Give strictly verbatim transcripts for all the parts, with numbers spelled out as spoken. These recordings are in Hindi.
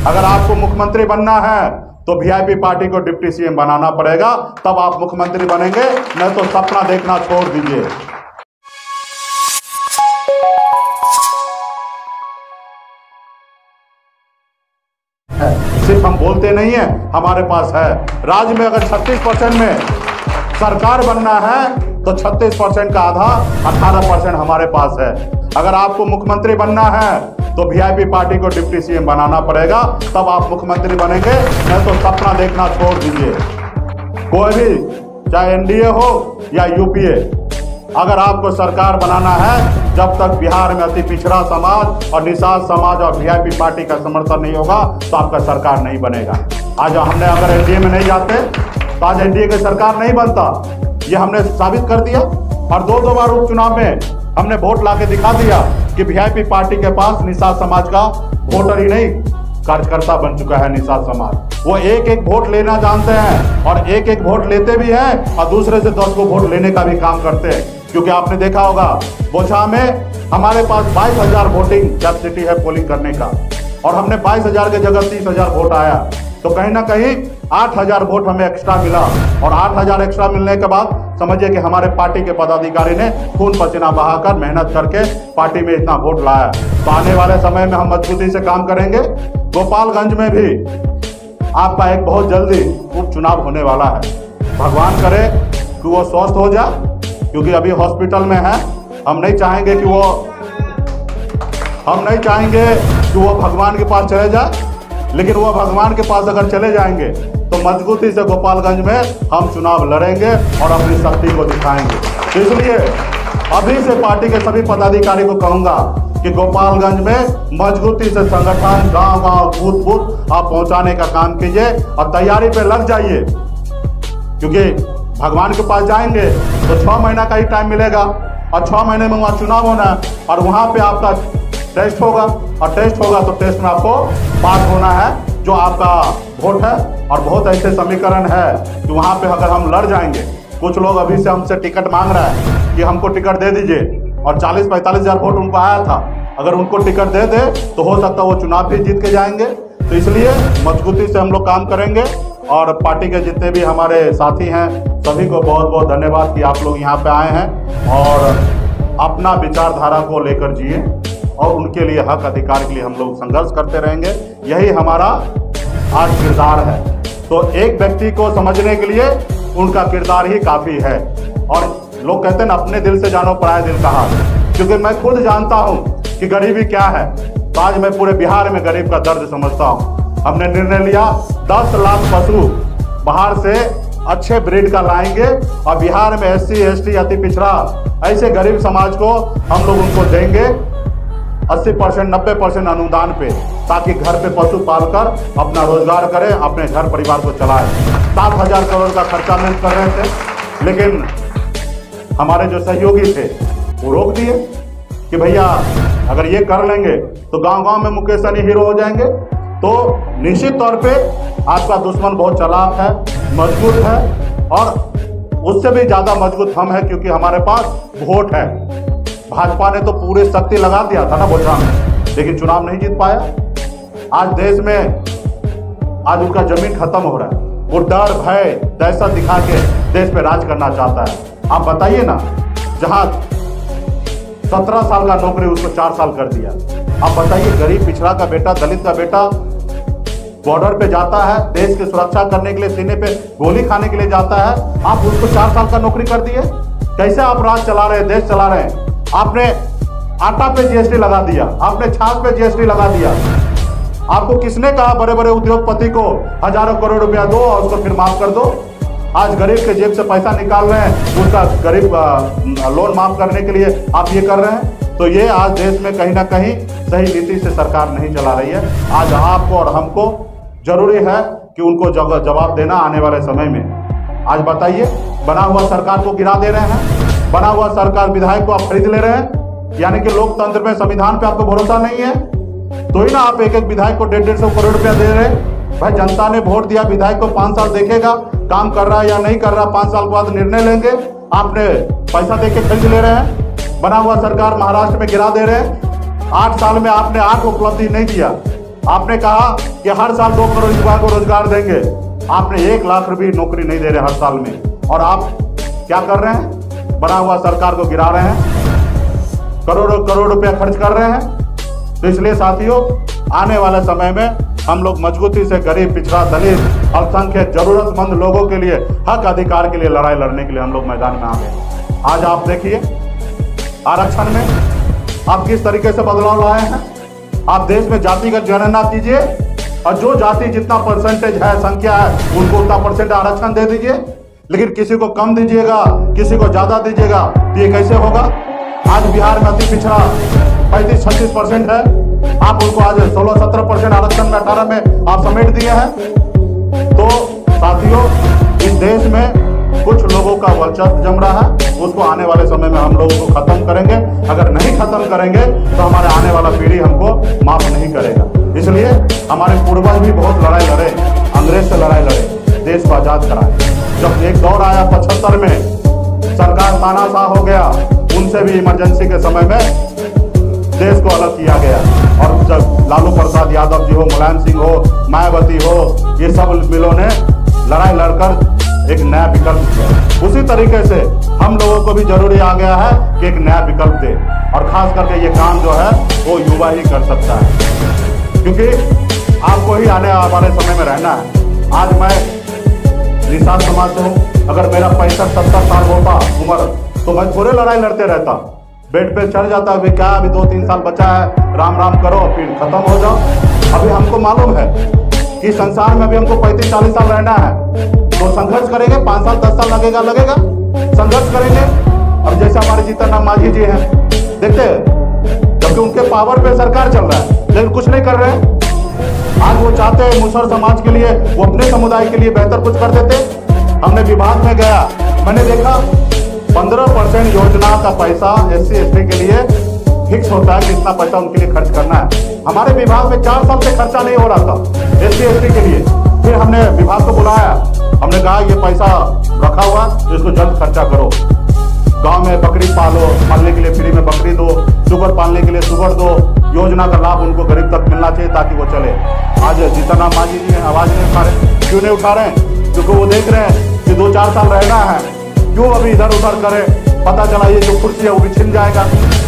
अगर आपको मुख्यमंत्री बनना है तो वीआईपी पार्टी को डिप्टी सीएम बनाना पड़ेगा, तब आप मुख्यमंत्री बनेंगे, नहीं तो सपना देखना छोड़ दीजिए। सिर्फ हम बोलते नहीं है, हमारे पास है। राज्य में अगर छत्तीस परसेंट में सरकार बनना है तो छत्तीस परसेंट का आधा अठारह परसेंट हमारे पास है। अगर आपको मुख्यमंत्री बनना है तो वीआईपी पार्टी को डिप्टी सीएम बनाना पड़ेगा, तब आप मुख्यमंत्री बनेंगे, नहीं तो सपना देखना छोड़ दीजिए। कोई भी, चाहे एनडीए हो या यूपीए, अगर आपको सरकार बनाना है, जब तक बिहार में अति पिछड़ा समाज और निषाद समाज और वीआईपी पार्टी का समर्थन नहीं होगा तो आपका सरकार नहीं बनेगा। आज हमने अगर एनडीए में नहीं जाते तो आज एनडीए की सरकार नहीं बनता, ये हमने साबित कर दिया। और दो दो बार उपचुनाव में हमने वोट लाके दिखा दिया कि वीआईपी पार्टी के पास निषाद समाज का वोटर ही नहीं, कार्यकर्ता बन चुका है निषाद समाज। वो एक एक वोट लेना जानते हैं और एक एक वोट लेते भी हैं और दूसरे से दस को वोट लेने का भी काम करते हैं। क्योंकि आपने देखा होगा बोछा में हमारे पास बाईस हजार वोटिंग कैपेसिटी है पोलिंग करने का, और हमने बाईस हजार के जगह तीस हजार वोट आया, तो कहीं ना कहीं आठ हजार वोट हमें एक्स्ट्रा मिला। और आठ हजार एक्स्ट्रा मिलने के बाद समझिए कि हमारे पार्टी के पदाधिकारी ने खून पसीना बहाकर मेहनत करके पार्टी में इतना वोट लाया। तो आने वाले समय में हम मजबूती से काम करेंगे। गोपालगंज में भी आपका एक बहुत जल्दी उपचुनाव होने वाला है। भगवान करे कि वो स्वस्थ हो जाए, क्योंकि अभी हॉस्पिटल में है। हम नहीं चाहेंगे कि वो हम नहीं चाहेंगे कि वो भगवान के पास चले जाए, लेकिन वो भगवान के पास अगर चले जाएंगे तो मजबूती से गोपालगंज में हम चुनाव लड़ेंगे और अपनी शक्ति को दिखाएंगे। इसलिए अभी से पार्टी के सभी पदाधिकारी को कहूंगा कि गोपालगंज में मजबूती से संगठन गांव गांव बूथ बूथ आप पहुंचाने का काम कीजिए और तैयारी पे लग जाइए। क्योंकि भगवान के पास जाएंगे तो छह महीना का ही टाइम मिलेगा और छह महीने में वहाँ चुनाव होना है और वहाँ पे आपका टेस्ट होगा, और टेस्ट होगा तो टेस्ट में आपको पास होना है जो आपका वोट है। और बहुत ऐसे समीकरण है कि वहाँ पे अगर हम लड़ जाएंगे, कुछ लोग अभी से हमसे टिकट मांग रहे हैं कि हमको टिकट दे दीजिए, और चालीस पैंतालीस हजार वोट उनको आया था, अगर उनको टिकट दे दे तो हो सकता है वो चुनाव भी जीत के जाएंगे। तो इसलिए मजबूती से हम लोग काम करेंगे। और पार्टी के जितने भी हमारे साथी हैं सभी को बहुत बहुत धन्यवाद कि आप लोग यहाँ पे आए हैं और अपना विचारधारा को लेकर जिए, और उनके लिए हक अधिकार के लिए हम लोग संघर्ष करते रहेंगे। यही हमारा आज किरदार है। तो एक व्यक्ति को समझने के लिए उनका किरदार ही काफ़ी है। और लोग कहते हैं ना, अपने दिल से जानो पराये दिल का हाल, क्योंकि मैं खुद जानता हूँ कि गरीबी क्या है। तो आज मैं पूरे बिहार में गरीब का दर्द समझता हूँ। हमने निर्णय लिया दस लाख पशु बाहर से अच्छे ब्रीड का लाएंगे और बिहार में एस सी एस टी अति पिछड़ा ऐसे गरीब समाज को हम लोग उनको देंगे अस्सी परसेंट नब्बे परसेंट अनुदान पे, ताकि घर पे पशु पालकर अपना रोजगार करें, अपने घर परिवार को चलाएं। सात हजार करोड़ का खर्चा में कर रहे थे, लेकिन हमारे जो सहयोगी थे वो रोक दिए कि भैया अगर ये कर लेंगे तो गांव गांव में मुकेश सहनी हीरो हो जाएंगे। तो निश्चित तौर पे आपका दुश्मन बहुत चालाक है, मजबूत है, और उससे भी ज़्यादा मजबूत हम हैं, क्योंकि हमारे पास वोट है। भाजपा ने तो पूरी शक्ति लगा दिया था ना बोछा में, लेकिन चुनाव नहीं जीत पाया। आज देश में आज उनका जमीन खत्म हो रहा है। वो डर भय दहशत दिखा के देश पे राज करना चाहता है। आप बताइए ना, जहाँ सत्रह साल का नौकरी उसको चार साल कर दिया। आप बताइए, गरीब पिछड़ा का बेटा, दलित का बेटा बॉर्डर पे जाता है, देश की सुरक्षा करने के लिए सीने पे गोली खाने के लिए जाता है, आप उसको चार साल का नौकरी कर दिए। कैसे आप राज चला रहे हैं, देश चला रहे हैं? आपने आटा पे जीएसटी लगा दिया, आपने छाछ पे जीएसटी लगा दिया। आपको किसने कहा बड़े बड़े उद्योगपति को हजारों करोड़ रुपया दो और उसको फिर माफ कर दो? आज गरीब के जेब से पैसा निकाल रहे हैं, उसका गरीब लोन माफ करने के लिए आप ये कर रहे हैं। तो ये आज देश में कहीं ना कहीं सही नीति से सरकार नहीं चला रही है। आज आपको और हमको जरूरी है कि उनको जवाब देना आने वाले समय में। आज बताइए, बना हुआ सरकार को गिरा दे रहे हैं, बना हुआ सरकार विधायक को आप खरीद ले रहे हैं, यानी कि लोकतंत्र में संविधान पे आपको भरोसा नहीं है। तो ही ना आप एक एक विधायक को डेढ़ डेढ़ सौ करोड़ रुपया दे रहे हैं। भाई जनता ने वोट दिया, विधायक को पाँच साल देखेगा काम कर रहा है या नहीं कर रहा, पाँच साल के बाद निर्णय लेंगे। आपने पैसा दे के खरीद ले रहे हैं। बना हुआ सरकार महाराष्ट्र में गिरा दे रहे हैं। आठ साल में आपने आठ उपलब्धि नहीं दिया, आपने कहा कि हर साल दो करोड़ युवा को रोजगार देंगे, आपने एक लाख रुपये नौकरी नहीं दे रहे हर साल में, और आप क्या कर रहे हैं? बना हुआ सरकार को गिरा रहे हैं, करोड़ों करोड़ रुपया खर्च कर रहे हैं। तो इसलिए साथियों, आने वाले समय में हम लोग मजबूती से गरीब, पिछड़ा, दलित, अल्पसंख्यक, जरूरतमंद लोगों के लिए, हक अधिकार के लिए लड़ाई लड़ने के लिए हम लोग मैदान में आ गए। आज आप देखिए आरक्षण में आप किस तरीके से बदलाव लाए हैं। आप देश में जातिगत जनगणना कीजिए और जो जाति जितना परसेंटेज है, संख्या है, उनको उतना परसेंट आरक्षण दे दीजिए, लेकिन किसी को कम दीजिएगा, किसी को ज्यादा दीजिएगा, तो ये कैसे होगा? आज बिहार में अति पिछड़ा पैंतीस छत्तीस परसेंट है, आप उनको आज सोलह सत्रह परसेंट आरक्षण में अठारह में आप समेट दिए हैं। तो साथियों, इस देश में कुछ लोगों का वर्चस्व जम रहा है, उसको आने वाले समय में हम लोगों को खत्म करेंगे। अगर नहीं खत्म करेंगे तो हमारे आने वाला पीढ़ी हमको माफ नहीं करेगा। इसलिए हमारे पूर्वज भी बहुत लड़ाई लड़े, अंग्रेज से लड़ाई लड़े, देश को आजाद कराए। जब एक दौर आया पचहत्तर में, सरकार तानाशाह हो गया, उनसे भी इमरजेंसी के समय में देश को अलग किया गया। और जब लालू प्रसाद यादव जी हो, मुलायम सिंह हो, मायावती हो, ये सब मिलों ने लड़ाई लड़कर एक नया विकल्प दिया। उसी तरीके से हम लोगों को भी जरूरी आ गया है कि एक नया विकल्प दे, और खास करके ये काम जो है वो युवा ही कर सकता है, क्योंकि आपको ही आने वाले समय में रहना है। आज मैं निषाद समाज से हूँ, अगर मेरा पैंसठ सत्तर साल होता उम्र तो मैं थोड़े लड़ाई लड़ते रहता, बेड पे चढ़ जाता, अभी क्या अभी दो तीन साल बचा है, राम राम करो फिर खत्म हो जाओ। अभी हमको मालूम है कि संसार में अभी हमको पैंतीस चालीस साल रहना है, तो संघर्ष करेंगे। पाँच साल दस साल लगेगा लगेगा संघर्ष करेंगे। अब जैसे हमारे जीतन राम मांझी जी हैं, देखते हैं जबकि उनके पावर पे सरकार चल रहा है, लेकिन कुछ नहीं कर रहे हैं। आज वो चाहते हैं मुसहर समाज के लिए, वो अपने समुदाय के लिए बेहतर कुछ कर देते। हमने विभाग में गया, मैंने देखा पंद्रह परसेंट योजना का पैसा एस सी एस टी के लिए फिक्स होता है कि इतना पैसा उनके लिए खर्च करना है। हमारे विभाग में चार साल से खर्चा नहीं हो रहा था एस सी एस टी के लिए। फिर हमने विभाग को बुलाया, हमने कहा ये पैसा रखा हुआ, इसको जल्द खर्चा करो। गांव में बकरी पालो, पालने के लिए फ्री में बकरी दो, शुगर पालने के लिए शुगर दो, योजना का लाभ उनको गरीब तक मिलना चाहिए ताकि वो चले। आज जीतन राम मांझी जी आवाज नहीं उठा रहे। क्यों नहीं उठा रहे हैं? क्योंकि वो देख रहे हैं कि दो चार साल रहना है, क्यों अभी इधर उधर करे, पता चला ये जो कुर्सी है वो भी छिन जाएगा।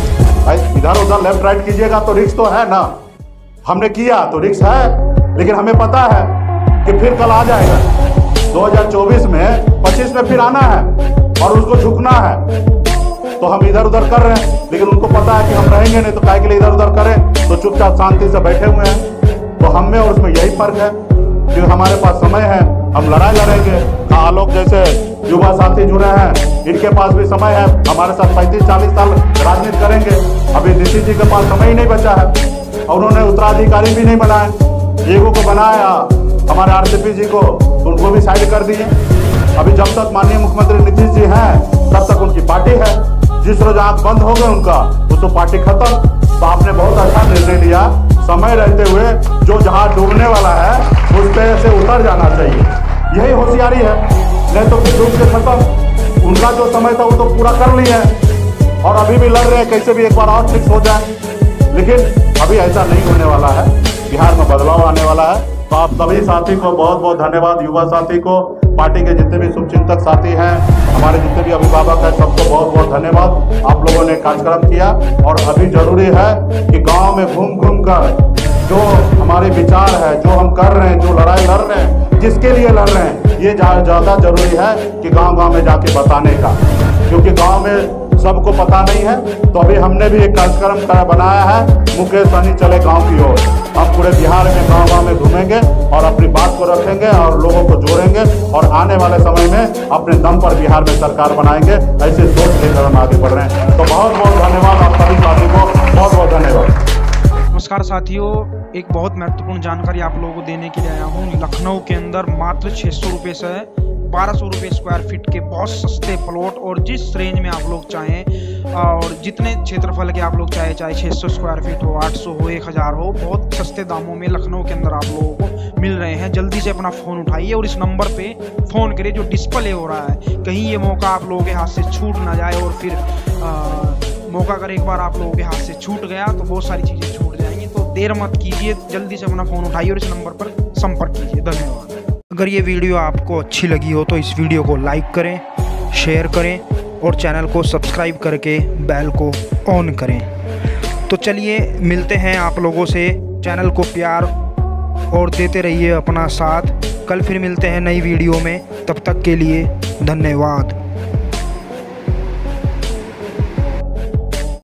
इधर उधर लेफ्ट राइट कीजिएगा तो रिस्क तो है ना। हमने किया तो रिस्क है, लेकिन हमें पता है कि फिर कल आ जाएगा। दो हज़ार चौबीस में पच्चीस में फिर आना है और उसको झुकना है, तो हम इधर उधर कर रहे हैं, लेकिन उनको पता है कि हम रहेंगे नहीं, तो काहे के लिए इधर उधर करें, तो चुपचाप शांति से बैठे हुए हैं। तो हम में और उसमें यही फर्क है कि हमारे पास समय है, हम लड़ाई लड़ेंगे। आलोक जैसे युवा साथी जुड़े हैं, इनके पास भी समय है, हमारे साथ पैंतीस चालीस साल राजनीति करेंगे। अभी ऋषि जी के पास समय ही नहीं बचा है, और उन्होंने उत्तराधिकारी भी नहीं बनाए। एगो को बनाया हमारे आर सी पी जी को, तो उनको भी साइड कर दिए। अभी जब तक माननीय मुख्यमंत्री नीतीश जी हैं तब तक उनकी पार्टी है, जिस रोज आंख बंद हो गए उनका उस तो पार्टी खत्म। तो आपने बहुत अच्छा निर्णय लिया, समय रहते हुए जो जहाज डूबने वाला है उस पे से उतर जाना चाहिए, यही होशियारी है। नहीं तो फिर डूब के खत्म। उनका जो समय था वो तो पूरा कर लिया है, और अभी भी लड़ रहे हैं कैसे भी एक बार और फिक्स हो जाए, लेकिन अभी ऐसा नहीं होने वाला है। बिहार में बदलाव आने वाला है। तो आप सभी साथी को बहुत बहुत धन्यवाद, युवा साथी को, पार्टी के जितने भी शुभचिंतक साथी हैं, हमारे जितने भी अभिभावक हैं, सबको बहुत बहुत धन्यवाद। आप लोगों ने कार्यक्रम किया, और अभी जरूरी है कि गांव में घूम घूम कर जो हमारे विचार है, जो हम कर रहे हैं, जो लड़ाई लड़ रहे हैं, जिसके लिए लड़ रहे हैं, ये ज़्यादा जरूरी है कि गांव गांव में जाके बताने का, क्योंकि गांव में सबको पता नहीं है। तो अभी हमने भी एक कार्यक्रम बनाया है, मुकेश सहनी चले गांव की ओर। हम पूरे बिहार में गांव गांव में घूमेंगे और अपनी बात को रखेंगे और लोगों को जोड़ेंगे, और आने वाले समय में अपने दम पर बिहार में सरकार बनाएंगे। ऐसे सोच लेकर हम आगे बढ़ रहे हैं। तो बहुत बहुत धन्यवाद आप सभी साथी को, बहुत बहुत धन्यवाद। नमस्कार साथियों, एक बहुत महत्वपूर्ण जानकारी आप लोगों को देने के लिए आया हूँ। लखनऊ के अंदर मात्र छः सौ रुपये से बारह सौ रुपये स्क्वायर फीट के बहुत सस्ते प्लॉट, और जिस रेंज में आप लोग चाहें और जितने क्षेत्रफल के आप लोग चाहे चाहे छः सौ स्क्वायर फीट हो, आठ सौ हो, एक हज़ार हो, बहुत सस्ते दामों में लखनऊ के अंदर आप लोगों को मिल रहे हैं। जल्दी से अपना फ़ोन उठाइए और इस नंबर पे फ़ोन करिए जो डिस्प्ले हो रहा है। कहीं ये मौका आप लोगों के हाथ से छूट ना जाए, और फिर आ, मौका अगर एक बार आप लोगों के हाथ से छूट गया तो बहुत सारी चीज़ें छूट जाएंगी। तो देर मत कीजिए, जल्दी से अपना फ़ोन उठाइए और इस नंबर पर संपर्क कीजिए। धन्यवाद। अगर ये वीडियो आपको अच्छी लगी हो तो इस वीडियो को लाइक करें, शेयर करें और चैनल को सब्सक्राइब करके बेल को ऑन करें। तो चलिए मिलते हैं आप लोगों से, चैनल को प्यार और देते रहिए अपना साथ। कल फिर मिलते हैं नई वीडियो में, तब तक के लिए धन्यवाद।